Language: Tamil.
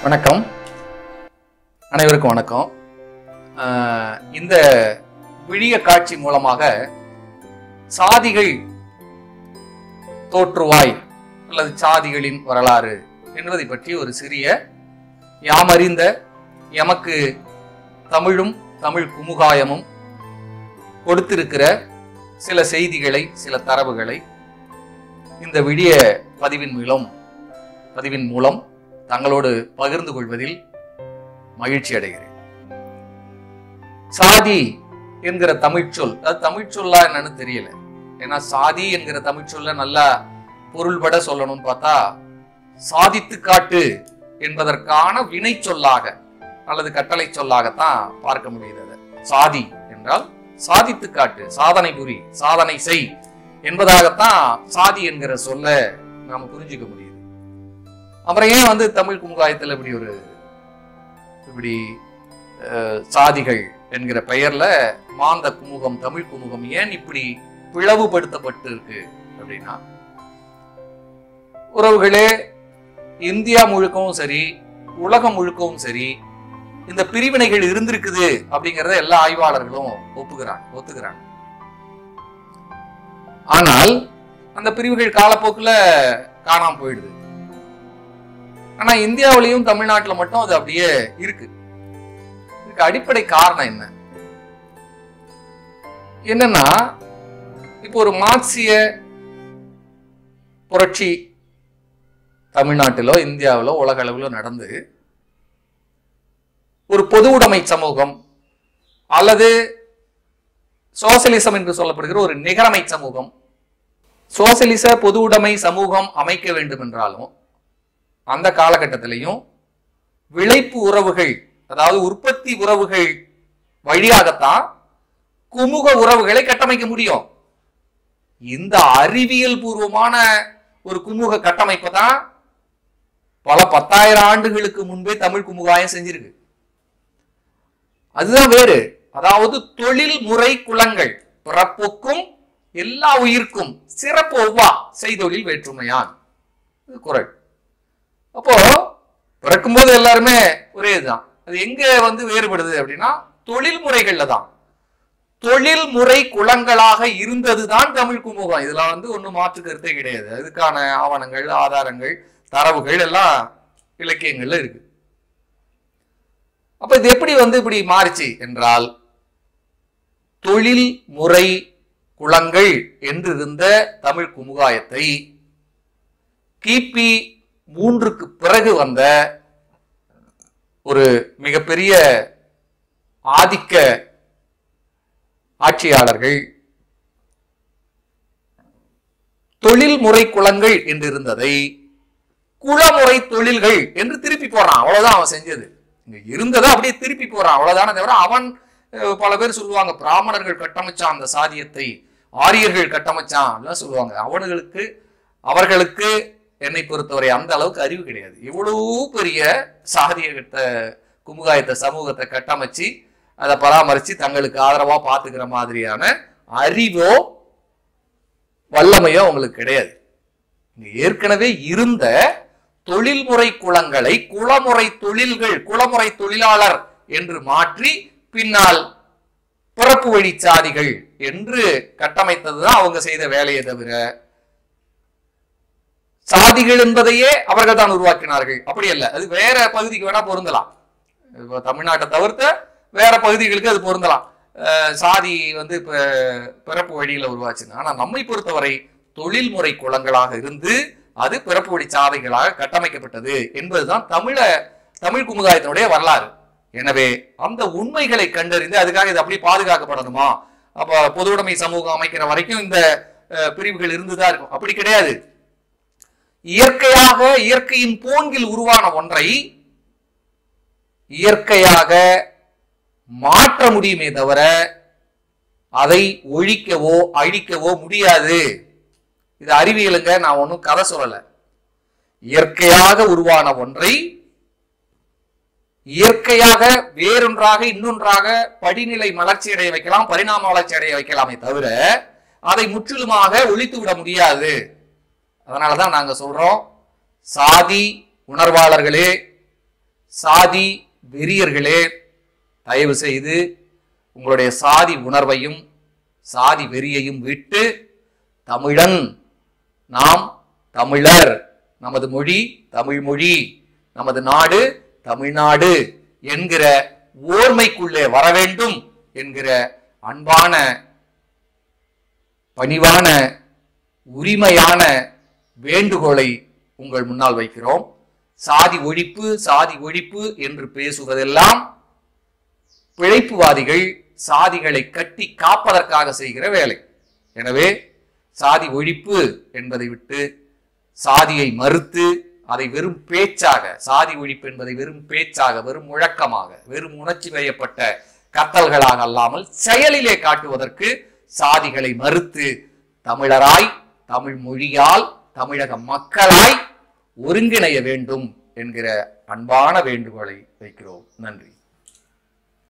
வணக்கம், அனைவருக்கும் வணக்கம். இந்த விழிய காட்சி மூலமாக சாதிகள் தோற்றுவாய் அல்லது சாதிகளின் வரலாறு என்பதை பற்றி ஒரு சிறிய யாமறிந்த எமக்கு தமிழும் தமிழ் குமுகாயமும் கொடுத்திருக்கிற சில செய்திகளை, சில தரவுகளை இந்த விழிய பதிவின் மூலம் தங்களோடு பகிர்ந்து கொள்வதில் மகிழ்ச்சி அடைகிறேன். சாதி என்கிற தமிழ்ச்சொல், அது தமிழ்ச்சொல்லா என்னன்னு தெரியல. ஏன்னா சாதி என்கிற தமிழ்ச்சொல்ல நல்லா பொருள்பட சொல்லணும்னு பார்த்தா சாதித்து காட்டு என்பதற்கான வினை சொல்லாக அல்லது கட்டளை சொல்லாகத்தான் பார்க்க முடியுது. சாதி என்றால் சாதித்து காட்டு, சாதனை புரி, சாதனை செய் என்பதாகத்தான் சாதி என்கிற சொல்ல நாம புரிஞ்சுக்க முடியுது. அப்புறம் ஏன் தமிழ் குமுகாயத்தில் இப்படி சாதிகள் என்கிற பெயர்ல மாந்த குமுகம், தமிழ் குமுகம் ஏன் இப்படி பிளவுபடுத்தப்பட்டு இருக்கு அப்படின்னா, உறவுகளே, இந்தியா முழுக்கவும் சரி, உலகம் முழுக்கவும் சரி, இந்த பிரிவினைகள் இருந்திருக்குது அப்படிங்கறத எல்லா ஆய்வாளர்களும் ஒத்துக்கிறாங்க. ஆனால் அந்த பிரிவுகள் காலப்போக்குல காணாம போயிடுது. ஆனா இந்தியாவிலையும் தமிழ்நாட்டில் மட்டும் அது அப்படியே இருக்கு. இதுக்கு அடிப்படை காரணம் என்னன்னா, இப்போ ஒரு மார்க்சிய புரட்சி தமிழ்நாட்டிலோ இந்தியாவிலோ உலக அளவிலோ நடந்து ஒரு பொது உடைமை சமூகம் அல்லது சோசியலிசம் என்று சொல்லப்படுகிற ஒரு நிகரமை சமூகம், சோசியலிச பொது உடைமை சமூகம் அமைக்க வேண்டும் என்றாலும் அந்த காலகட்டத்திலையும் விளைப்பு உறவுகள், அதாவது உற்பத்தி உறவுகள் வழியாகத்தான் குமுக உறவுகளை கட்டமைக்க முடியும். இந்த அறிவியல் பூர்வமான ஒரு குமுக கட்டமைப்பை தான் பல 10,000 ஆண்டுகளுக்கு முன்பே தமிழ் குமுகாயம் செஞ்சிருக்கு. அதுதான் வேறு. அதாவது தொழில் முறை குலங்கள், பிறப்புக்கும் எல்லா உயிர்க்கும் சிறப்பு ஒவ்வா செய்தொழில் வேற்றுமையான் குறள். அப்போ பிறக்கும்போது எல்லாருமே ஒரே இதுதான். அது எங்க வேறுபடுது அப்படின்னா தொழில் முறைகள்ல தான். தொழில் முறை குலங்களாக இருந்ததுதான் தமிழ் குமுகம். இதுல ஒன்னும் மாற்று கருத்தே கிடையாது. அதுக்கான ஆவணங்கள், ஆதாரங்கள், தரவுகள் எல்லாம் இலக்கியங்கள்ல இருக்கு. அப்ப இது எப்படி இப்படி மாறிச்சு என்றால், தொழில் முறை குலங்கள் என்றிருந்த தமிழ் குமுகாயத்தை கிபி 3க்கு பிறகு வந்த ஒரு மிகப்பெரிய ஆதிக்க ஆட்சியாளர்கள் தொழில் முறை குலங்கள் என்று இருந்ததை குலமுறை தொழில்கள் என்று திருப்பி போறான். அவ்வளவுதான் அவன் செஞ்சது. இங்க இருந்ததை அப்படியே திருப்பி போறான், அவ்வளவுதானே தவிர அவன் பல பேர் சொல்லுவாங்க பிராமணர்கள் கட்டமைச்சான் அந்த சாதியத்தை, ஆரியர்கள் கட்டமைச்சான் அப்படிலாம் சொல்லுவாங்க. அவர்களுக்கு என்னை பொறுத்தவரை அந்த அளவுக்கு அறிவு கிடையாது. இவ்வளவு பெரிய சாதிய குமுகாயத்தை சமூகத்தை கட்டமைச்சு அதை பராமரிச்சு தங்களுக்கு ஆதரவா பாத்துக்கிற மாதிரியான அறிவோ வல்லமையோ அவங்களுக்கு கிடையாது. ஏற்கனவே இருந்த தொழில்முறை குலங்களை குலமுறை தொழில்கள், குலமுறை தொழிலாளர் என்று மாற்றி பின்னால் பிறப்பு வழி சாதிகள் என்று கட்டமைத்ததுதான் அவங்க செய்த வேலையை தவிர சாதிகள் என்பதையே அவர்கள் தான் உருவாக்கினார்கள் அப்படி அல்ல. அது வேற பகுதிக்கு வேணா பொருந்தலாம். தமிழ்நாட்டை தவிர்த்த வேற பகுதிகளுக்கு அது பொருந்தலாம். சாதி பிறப்பு வழியில உருவாச்சுங்க. ஆனா நம்மை பொறுத்தவரை தொழில்முறை குலங்களாக இருந்து அது பிறப்பு வழி சாதிகளாக கட்டமைக்கப்பட்டது என்பதுதான் தமிழ் குமுகாயத்தினுடைய வரலாறு. எனவே அந்த உண்மைகளை கண்டறிந்து அதுக்காக இது அப்படி பாதுகாக்கப்படணுமா, அப்ப பொது உடைமை சமூகம் அமைக்கிற வரைக்கும் இந்த பிரிவுகள் இருந்துதான் இருக்கும், அப்படி கிடையாது. இயற்கையின் போங்கில் உருவான ஒன்றை இயற்கையாக மாற்ற முடியுமே தவிர அதை ஒழிக்கவோ அழிக்கவோ முடியாது. இது அறிவியலுங்க, நான் ஒன்னும் கதை சொல்லல. இயற்கையாக உருவான ஒன்றை இயற்கையாக வேறொன்றாக இன்னொன்றாக படிநிலை வளர்ச்சி அடைய வைக்கலாம், பரிணாம வளர்ச்சி அடைய வைக்கலாமே தவிர அதை முற்றிலுமாக ஒழித்து விட முடியாது. அதனாலதான் நாங்க சொல்றோம், சாதி உணர்வாளர்களே, சாதி வெறியர்களே, தயவு செய்து உங்களுடைய சாதி உணர்வையும் சாதி வெறியையும் விட்டு தமிழன், நாம் தமிழர், நமது மொழி தமிழ் மொழி, நமது நாடு தமிழ்நாடு என்கிற ஓர்மைக்குள்ளே வர வேண்டும் என்கிற அன்பான, பணிவான, உரிமையான வேண்டுகோளை உங்கள் முன்னால் வைக்கிறோம். சாதி ஒழிப்பு சாதி ஒழிப்பு என்று பேசுவதெல்லாம் பிழைப்புவாதிகள் சாதிகளை கட்டி காப்பதற்காக செய்கிற வேலை. எனவே சாதி ஒழிப்பு என்பதை விட்டு சாதியை மறுத்து அதை வெறும் பேச்சாக, சாதி ஒழிப்பு என்பதை வெறும் பேச்சாக, வெறும் முழக்கமாக, வெறும் உணர்ச்சி வயப்பட்ட கத்தல்களாக அல்லாமல் செயலிலே காட்டுவதற்கு சாதிகளை மறுத்து தமிழராய், தமிழ் மொழியால், தமிழக மக்களாய் ஒருங்கிணைய வேண்டும் என்கிற அன்பான வேண்டுகோளை வைக்கிறோம். நன்றி.